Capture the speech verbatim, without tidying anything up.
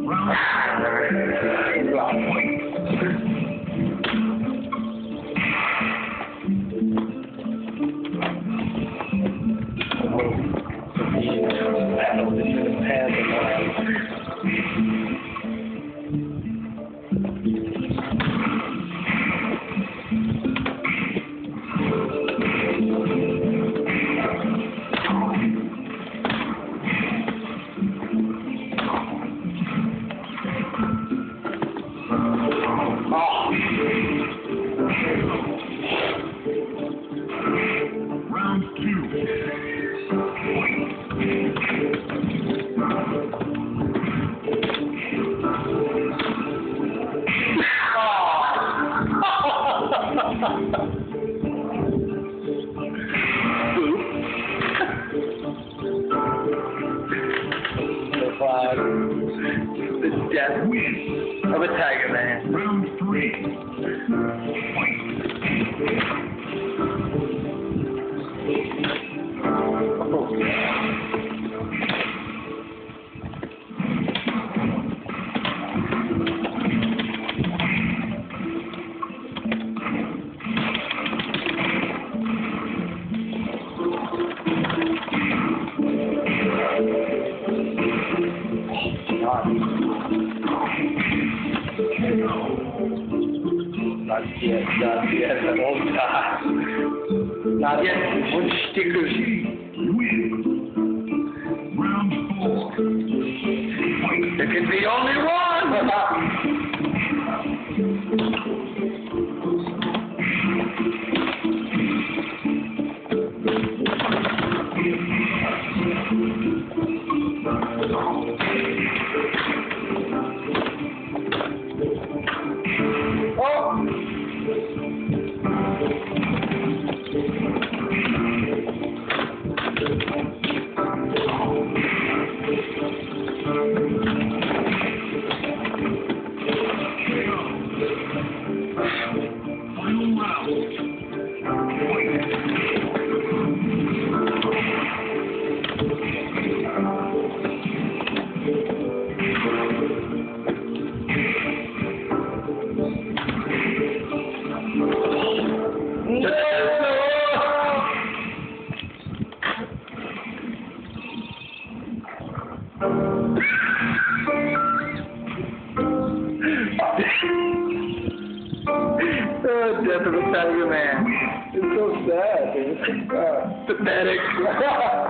Round two. The flag. The death of a tiger man. Round three. Oh, yeah. Not yet, not yet, an old guy. Not yet, one stickers. Win. Round four. There can be only one! Final round. Oh, death of a tiger man. It's so sad, dude. Uh, pathetic.